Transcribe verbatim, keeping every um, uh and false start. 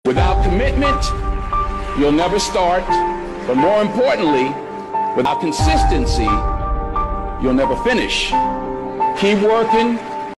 Without commitment, you'll never start. But more importantly, without consistency, you'll never finish. Keep working,